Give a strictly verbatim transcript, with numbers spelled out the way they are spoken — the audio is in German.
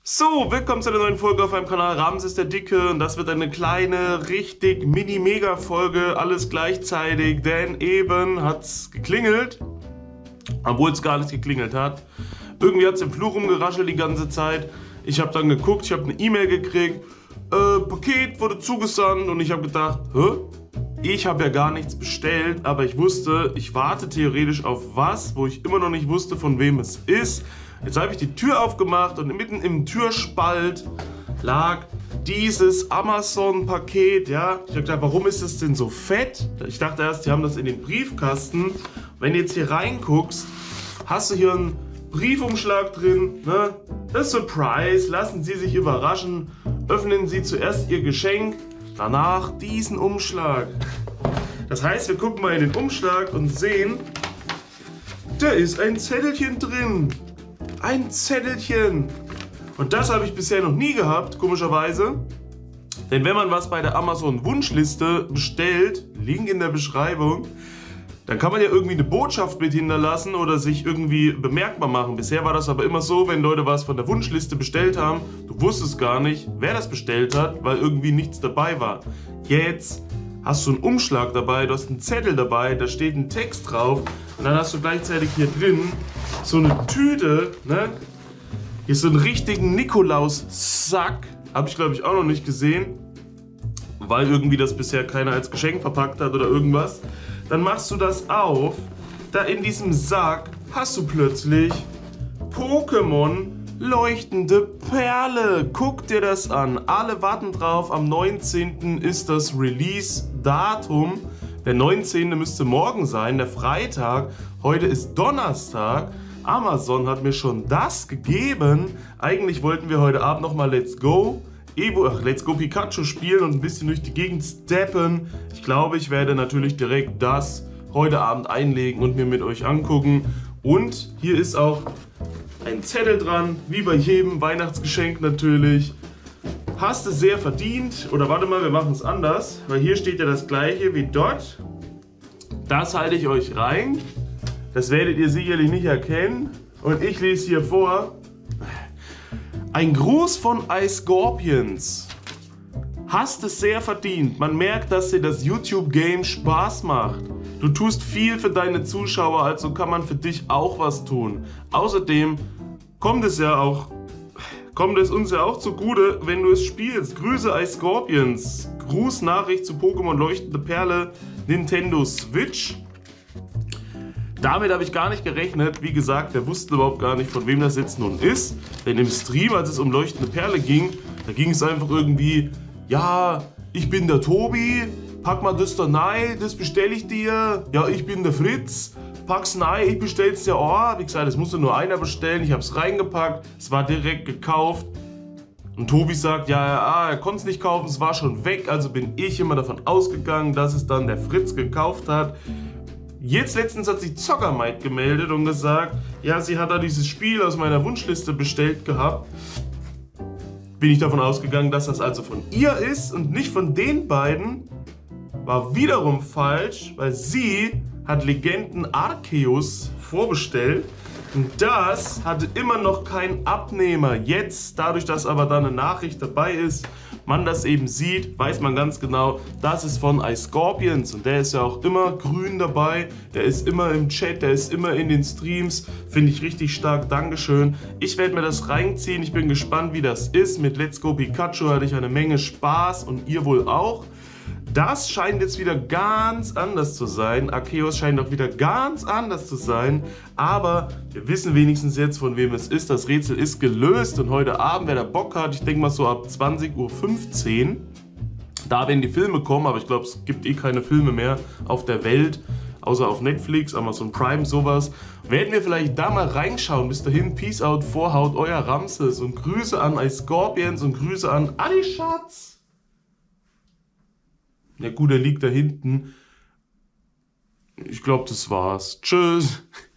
So, willkommen zu einer neuen Folge auf meinem Kanal Ramses der Dicke und das wird eine kleine, richtig mini-mega-Folge, alles gleichzeitig, denn eben hat's geklingelt, obwohl es gar nicht geklingelt hat. Irgendwie hat es im Flur rumgeraschelt die ganze Zeit. Ich habe dann geguckt, ich habe eine E-Mail gekriegt, äh, Paket wurde zugesandt und ich habe gedacht, hä? Ich habe ja gar nichts bestellt, aber ich wusste, ich warte theoretisch auf was, wo ich immer noch nicht wusste, von wem es ist. Jetzt habe ich die Tür aufgemacht und mitten im Türspalt lag dieses Amazon-Paket. Ja, ich habe gedacht, warum ist das denn so fett? Ich dachte erst, die haben das in den Briefkasten. Wenn du jetzt hier reinguckst, hast du hier einen Briefumschlag drin. Ne? Das Surprise, lassen Sie sich überraschen. Öffnen Sie zuerst Ihr Geschenk, danach diesen Umschlag. Das heißt, wir gucken mal in den Umschlag und sehen, da ist ein Zettelchen drin. Ein Zettelchen. Und das habe ich bisher noch nie gehabt, komischerweise. Denn wenn man was bei der Amazon Wunschliste bestellt, Link in der Beschreibung, dann kann man ja irgendwie eine Botschaft mit hinterlassen oder sich irgendwie bemerkbar machen. Bisher war das aber immer so, wenn Leute was von der Wunschliste bestellt haben, du wusstest gar nicht, wer das bestellt hat, weil irgendwie nichts dabei war. Jetzt hast du einen Umschlag dabei, du hast einen Zettel dabei, da steht ein Text drauf und dann hast du gleichzeitig hier drin so eine Tüte, ne? Hier ist so einen richtigen Nikolaus-Sack, habe ich glaube ich auch noch nicht gesehen, weil irgendwie das bisher keiner als Geschenk verpackt hat oder irgendwas. Dann machst du das auf, da in diesem Sack hast du plötzlich Pokémon Leuchtende Perle. Guck dir das an. Alle warten drauf. Am neunzehnten ist das Release-Datum. Der neunzehnte müsste morgen sein, der Freitag. Heute ist Donnerstag. Amazon hat mir schon das gegeben. Eigentlich wollten wir heute Abend nochmal Let's Go Evo, ach, Let's Go Pikachu spielen und ein bisschen durch die Gegend steppen. Ich glaube, ich werde natürlich direkt das heute Abend einlegen und mir mit euch angucken. Und hier ist auch ein Zettel dran, wie bei jedem Weihnachtsgeschenk natürlich. Hast du sehr verdient. Oder warte mal, wir machen es anders, weil hier steht ja das gleiche wie dort. Das halte ich euch rein. Das werdet ihr sicherlich nicht erkennen. Und ich lese hier vor. Ein Gruß von iScorpions. Hast es sehr verdient. Man merkt, dass dir das YouTube-Game Spaß macht. Du tust viel für deine Zuschauer, also kann man für dich auch was tun. Außerdem kommt es ja auch, kommt es uns ja auch zugute, wenn du es spielst. Grüße iScorpions. Grußnachricht zu Pokémon Leuchtende Perle Nintendo Switch. Damit habe ich gar nicht gerechnet. Wie gesagt, wir wussten überhaupt gar nicht, von wem das jetzt nun ist. Denn im Stream, als es um Leuchtende Perle ging, da ging es einfach irgendwie, ja, ich bin der Tobi, pack mal das da rein, das bestelle ich dir. Ja, ich bin der Fritz, pack's rein, ich bestell's dir auch. Wie gesagt, es musste nur einer bestellen, ich hab's reingepackt, es war direkt gekauft. Und Tobi sagt, ja, ja, er konnte es nicht kaufen, es war schon weg, also bin ich immer davon ausgegangen, dass es dann der Fritz gekauft hat. Jetzt letztens hat sich Zockermaid gemeldet und gesagt, ja, sie hat da dieses Spiel aus meiner Wunschliste bestellt gehabt. Bin ich davon ausgegangen, dass das also von ihr ist und nicht von den beiden. War wiederum falsch, weil sie hat Legenden Arceus vorbestellt und das hatte immer noch keinen Abnehmer. Jetzt, dadurch, dass aber da eine Nachricht dabei ist, man das eben sieht, weiß man ganz genau, das ist von iScorpions und der ist ja auch immer grün dabei, der ist immer im Chat, der ist immer in den Streams, finde ich richtig stark, Dankeschön. Ich werde mir das reinziehen, ich bin gespannt, wie das ist. Mit Let's Go Pikachu hatte ich eine Menge Spaß und ihr wohl auch. Das scheint jetzt wieder ganz anders zu sein. Arceus scheint auch wieder ganz anders zu sein. Aber wir wissen wenigstens jetzt, von wem es ist. Das Rätsel ist gelöst. Und heute Abend, wer da Bock hat, ich denke mal so ab zwanzig Uhr fünfzehn, da werden die Filme kommen. Aber ich glaube, es gibt eh keine Filme mehr auf der Welt. Außer auf Netflix, Amazon Prime, sowas. Werden wir vielleicht da mal reinschauen. Bis dahin, Peace out, Vorhaut, euer Ramses. Und Grüße an iScorpions und Grüße an Adi Schatz. Ja gut, er liegt da hinten. Ich glaube, das war's. Tschüss.